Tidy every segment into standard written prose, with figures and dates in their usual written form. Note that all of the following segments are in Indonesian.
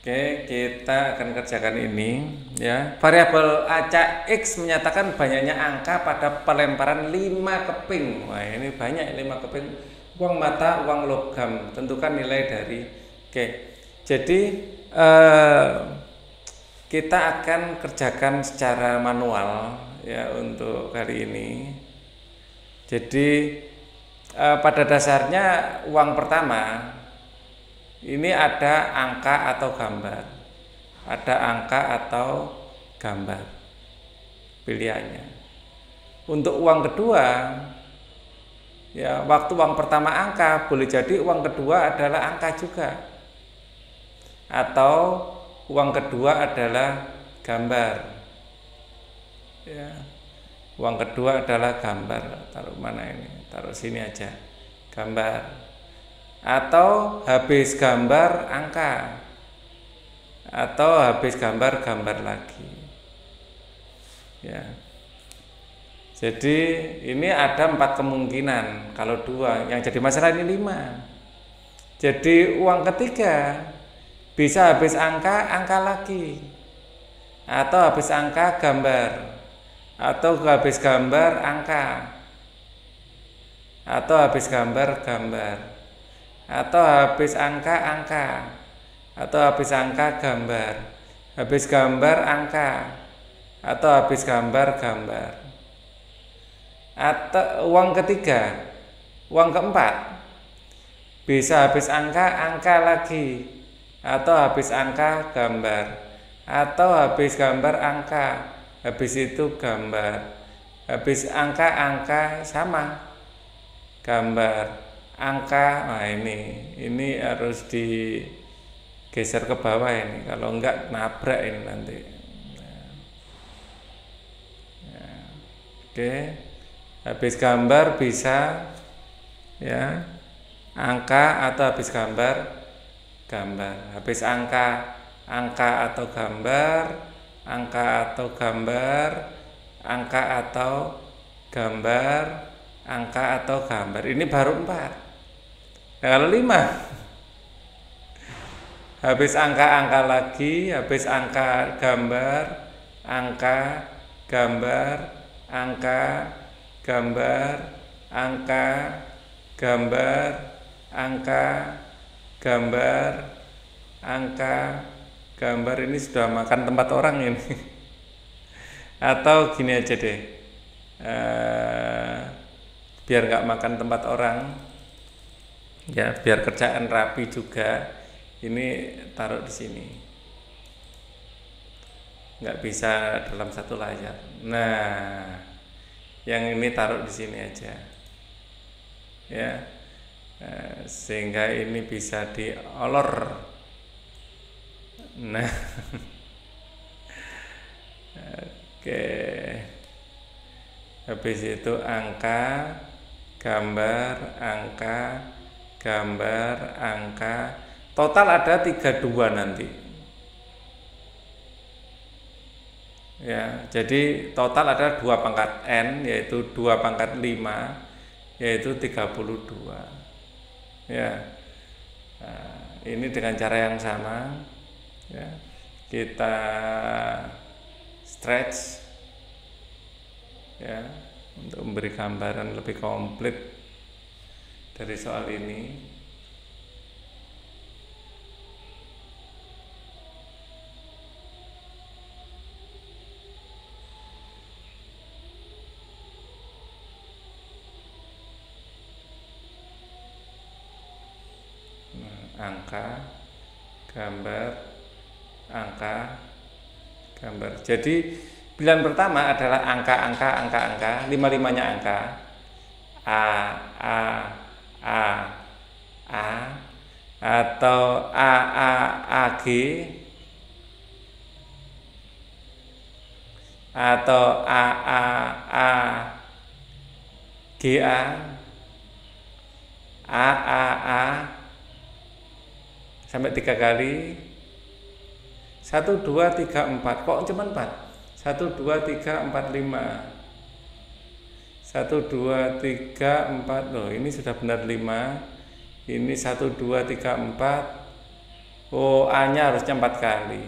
Oke, kita akan kerjakan ini ya. Variabel acak X menyatakan banyaknya angka pada pelemparan 5 keping. Wah, ini banyak 5 keping uang mata, uang logam. Tentukan nilai dari. Oke. Jadi kita akan kerjakan secara manual ya untuk kali ini. Jadi pada dasarnya uang pertama ini ada angka atau gambar. Ada angka atau gambar pilihannya. Untuk uang kedua, ya waktu uang pertama angka, boleh jadi uang kedua adalah angka juga. Atau uang kedua adalah gambar. Ya. Uang kedua adalah gambar. Taruh mana ini? Taruh sini aja. Gambar. Atau habis gambar angka, atau habis gambar lagi ya. Jadi ini ada 4 kemungkinan. Kalau 2, yang jadi masalah ini 5. Jadi uang ketiga bisa habis angka lagi, atau habis angka gambar, atau habis gambar angka, atau habis gambar, atau habis angka, atau habis angka gambar, habis gambar angka, atau habis gambar. Atau uang ketiga, uang keempat bisa habis angka lagi, atau habis angka gambar, atau habis gambar angka, habis itu gambar, habis angka sama gambar angka. Nah ini harus digeser ke bawah ini, kalau enggak nabrak ini nanti. Nah, oke. Habis gambar bisa ya angka atau habis gambar. Habis angka atau gambar, angka atau gambar, angka atau gambar, angka atau gambar. Ini baru 4. Nah, kalau 5 habis angka lagi, habis angka gambar, angka gambar, angka gambar, angka gambar, angka gambar, angka gambar. Ini sudah makan tempat orang ini. Atau gini aja deh, biar nggak makan tempat orang ya, biar kerjaan rapi juga, ini taruh di sini, nggak bisa dalam satu layar. Nah, yang ini taruh di sini aja ya, sehingga ini bisa diolor. Nah oke. Habis itu angka gambar, angka gambar, angka. Total ada 32 nanti ya. Jadi total ada 2 pangkat N, yaitu 2 pangkat 5, yaitu 32 ya. Nah, ini dengan cara yang sama ya, kita stretch ya, untuk memberi gambaran lebih komplit dari soal ini. Angka gambar, angka gambar. Jadi pilihan pertama adalah angka, 5-5-nya angka. A atau AG, atau GA, A sampai 3 kali. 1, 2, 3, 4. Kok cuma 4? 1, 2, 3, 4, 5. 1, 2, 3, 4. Loh, ini sudah benar 5. Ini 1, 2, 3, 4. Oh, A-nya harusnya 4 kali.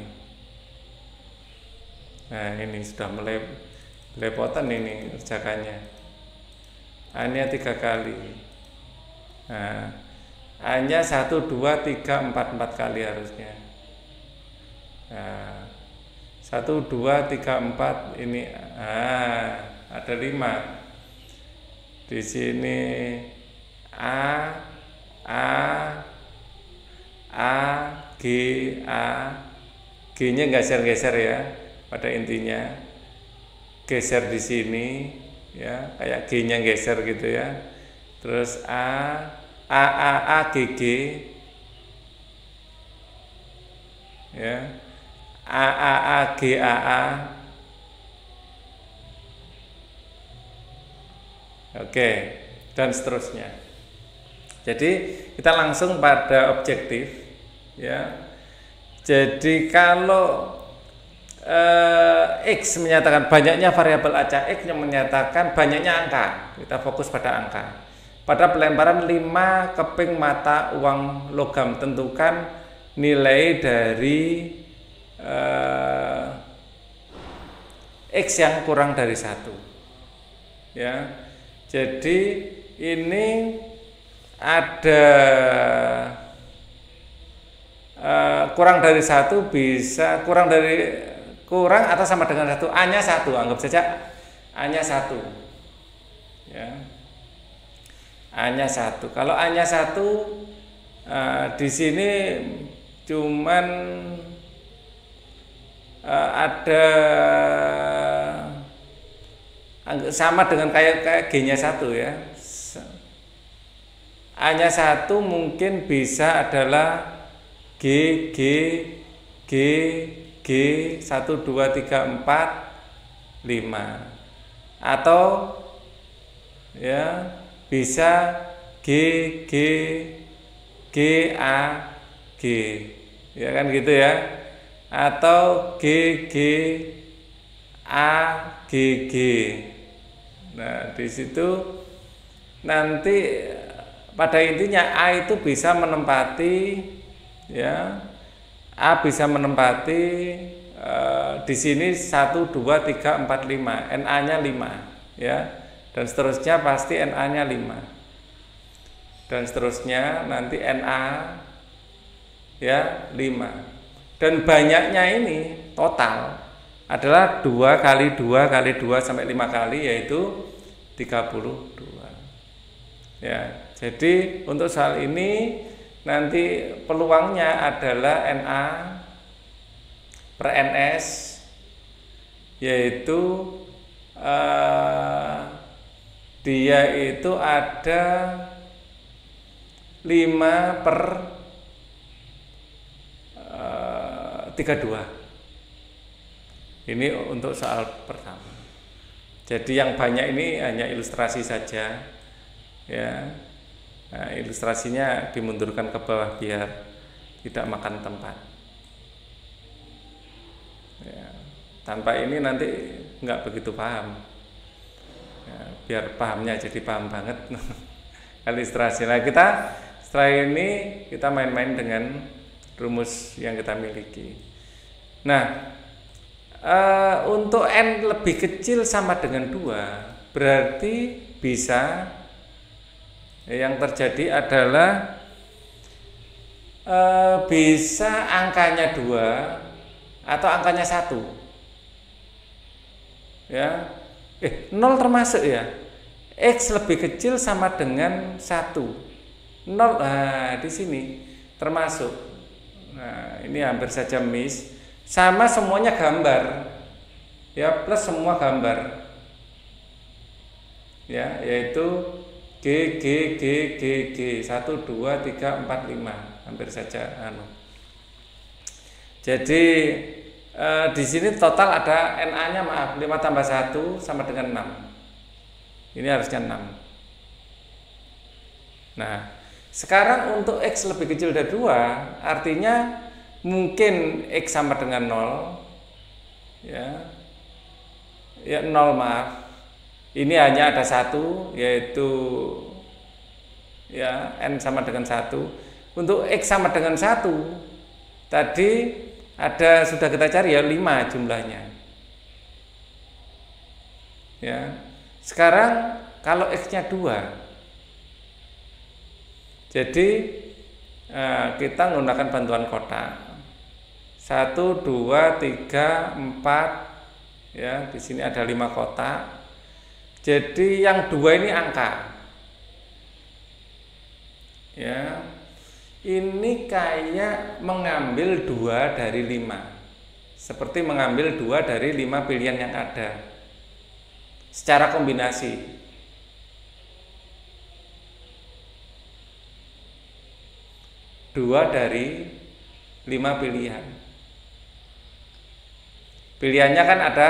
Nah, ini sudah mulai belepotan ini kerjakannya. A-nya 3 kali. Nah, A-nya 1, 2, 3, 4 kali harusnya. Nah, 1, 2, 3, 4 ini ada 5. Di sini A, A, A, G, A. G-nya geser-geser ya. Pada intinya geser di sini ya, kayak G-nya geser gitu ya. Terus A, G, G ya. A, G, A. Oke, dan seterusnya. Jadi kita langsung pada objektif ya. Jadi kalau X menyatakan banyaknya variabel acak X yang menyatakan banyaknya angka. Kita fokus pada angka. Pada pelemparan 5 keping mata uang logam, tentukan nilai dari X yang kurang dari 1. Ya. Jadi ini ada kurang dari 1 bisa kurang atau sama dengan 1, A-nya 1, anggap saja A-nya 1 ya. A-nya 1. Kalau A-nya 1 di sini cuman ada sama dengan kayak G-nya 1 ya. A-nya 1 mungkin bisa adalah G, 1, 2, 3, 4, 5 atau ya bisa G, A, G ya kan gitu ya, atau G, A, G. Nah, di situ nanti pada intinya A itu bisa menempati ya, A bisa menempati di sini 1, 2, 3, 4, 5, NA-nya 5 ya, dan seterusnya pasti NA-nya 5 dan seterusnya nanti NA ya 5, dan banyaknya ini total adalah 2 kali 2 kali 2 sampai 5 kali, yaitu 32 ya. Jadi untuk soal ini nanti peluangnya adalah NA per NS, yaitu dia itu ada 5 per 32. Ini untuk soal pertama. Jadi yang banyak ini hanya ilustrasi saja ya. Nah, ilustrasinya dimundurkan ke bawah biar tidak makan tempat ya. Tanpa ini nanti nggak begitu paham ya, biar pahamnya jadi paham banget. Ilustrasi. Nah, kita setelah ini kita main-main dengan rumus yang kita miliki. Nah, untuk N lebih kecil sama dengan 2, berarti bisa yang terjadi adalah bisa angkanya 2 atau angkanya 1 ya. 0 termasuk ya. X lebih kecil sama dengan 1, 0, nah di sini termasuk. Nah, ini hampir saja miss. Sama semuanya gambar ya, plus semua gambar ya, yaitu G 1, 2, 3, 4, 5, hampir saja Jadi di sini total ada NA-nya 5 tambah 1 sama dengan 6. Ini harusnya 6. Nah, sekarang untuk X lebih kecil dari 2, artinya mungkin X sama dengan 0 ya. Ya 0, maaf. Ini hanya ada 1, yaitu ya N sama dengan 1. Untuk X sama dengan 1 tadi ada sudah kita cari ya 5 jumlahnya. Ya. Sekarang kalau X-nya 2. Jadi kita menggunakan bantuan kotak. 1, 2, 3, 4. Ya, di sini ada 5 kotak. Jadi yang 2 ini angka. Ya. Ini kayak mengambil 2 dari 5. Seperti mengambil 2 dari 5 pilihan yang ada. Secara kombinasi. 2 dari 5 pilihan. Pilihannya kan ada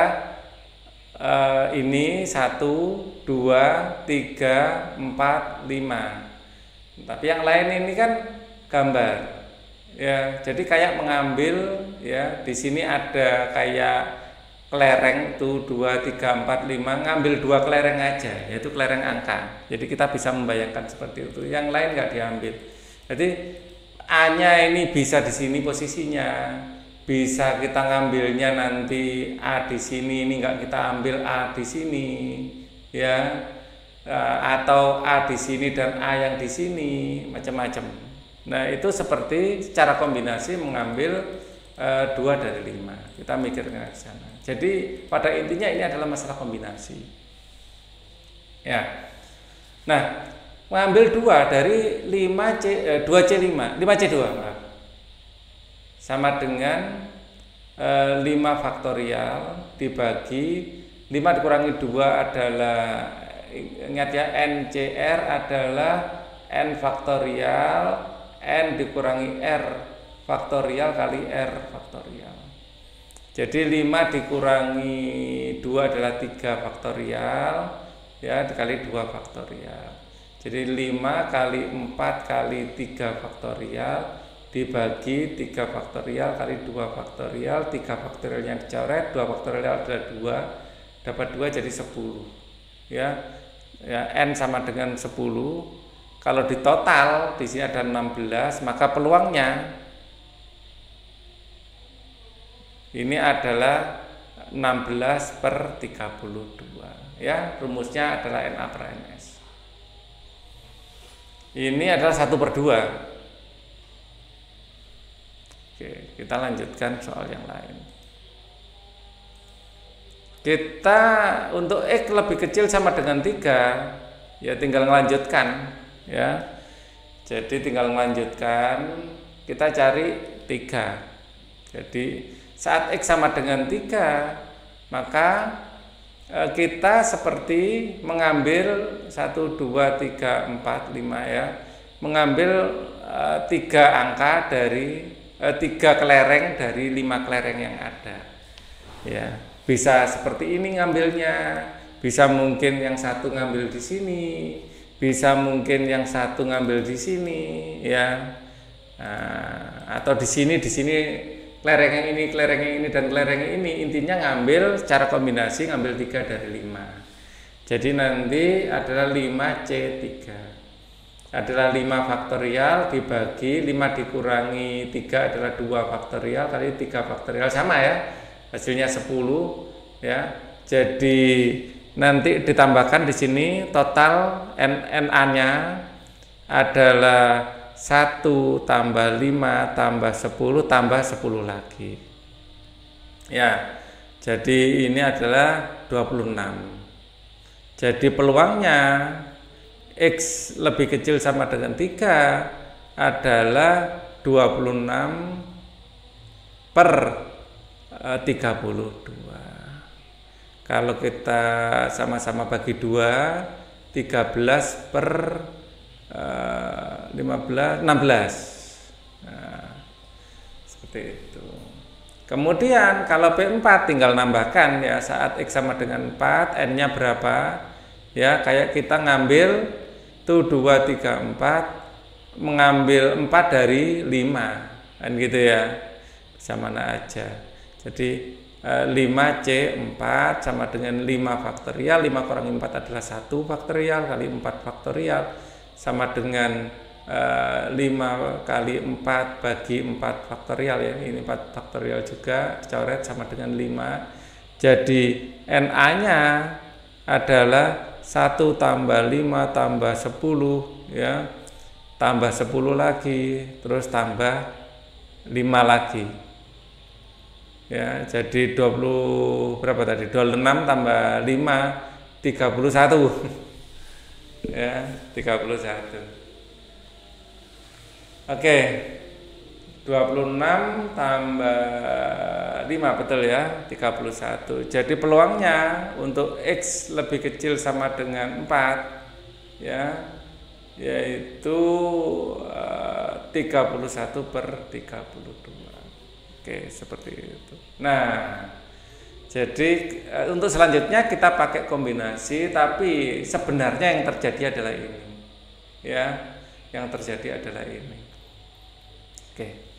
ini 1, 2, 3, 4, 5. Tapi yang lain ini kan gambar. Ya, jadi kayak mengambil ya, di sini ada kayak kelereng tuh 2, 3, 4, 5, ngambil 2 kelereng aja, yaitu kelereng angka. Jadi kita bisa membayangkan seperti itu. Yang lain nggak diambil. Jadi A-nya ini bisa di sini posisinya, bisa kita ngambilnya nanti A di sini, ini enggak kita ambil A di sini, ya, atau A di sini dan A yang di sini, macam-macam. Nah itu seperti secara kombinasi mengambil 2 dari 5. Kita mikirnya ke sana. Jadi pada intinya ini adalah masalah kombinasi. Ya. Nah, mengambil 2 dari 2C5, 5C2 maaf. Sama dengan 5 faktorial dibagi 5 dikurangi 2 adalah, ingat ya, NCR adalah N faktorial, N dikurangi R faktorial kali R faktorial. Jadi 5 dikurangi 2 adalah 3 faktorial, ya, dikali 2 faktorial. Jadi 5 kali 4 kali 3 faktorial dibagi 3 faktorial kali 2 faktorial, 3 faktorial yang dicoret, 2 faktorial adalah 2, dapat 2 jadi 10. Ya, N sama dengan 10. Kalau di total di sini ada 16, maka peluangnya ini adalah 16 per 32. Ya, rumusnya adalah NA per NS. Ini adalah 1/2. Oke, kita lanjutkan soal yang lain. Kita untuk X lebih kecil sama dengan 3, ya tinggal melanjutkan, ya. Jadi tinggal melanjutkan, kita cari 3. Jadi saat X sama dengan 3, maka kita seperti mengambil 1, 2, 3, 4, 5 ya, mengambil 3 angka dari 3 kelereng dari 5 kelereng yang ada. Ya, bisa seperti ini ngambilnya, bisa mungkin yang satu ngambil di sini, bisa mungkin yang satu ngambil di sini, ya, atau di sini kelereng yang ini dan kelereng yang ini, intinya ngambil secara kombinasi, ngambil 3 dari 5. Jadi nanti adalah 5C3 adalah 5 faktorial dibagi 5 dikurangi 3 adalah 2 faktorial kali 3 faktorial, sama ya, hasilnya 10 ya. Jadi nanti ditambahkan di sini total NA-nya adalah 1 tambah 5 tambah 10 tambah 10 lagi. Ya. Jadi ini adalah 26. Jadi peluangnya X lebih kecil sama dengan 3 adalah 26 per 32. Kalau kita sama-sama bagi 2, 13 per 16. Nah, seperti itu. Kemudian kalau P4 tinggal nambahkan ya, saat X sama dengan 4, N-nya berapa? Ya, kayak kita ngambil tuh 2, 3, 4, mengambil 4 dari 5, kan gitu ya. Sama mana aja. Jadi 5C4 sama dengan 5 faktorial, 5 kurangi 4 adalah 1 faktorial kali 4 faktorial sama dengan 5 kali 4 bagi 4 faktorial ya, ini 4 faktorial juga dicoret sama dengan 5. Jadi NA nya adalah 1 tambah 5 tambah 10 ya, tambah 10 lagi, terus tambah 5 lagi ya, jadi 20 berapa tadi, 26 tambah 5 31 ya, 31. Oke, 26 tambah 5 betul ya, 31. Jadi peluangnya untuk X lebih kecil sama dengan 4 ya, yaitu 31/32. Oke, seperti itu. Nah, jadi untuk selanjutnya kita pakai kombinasi, tapi sebenarnya yang terjadi adalah ini ya, yang terjadi adalah ini. Oke.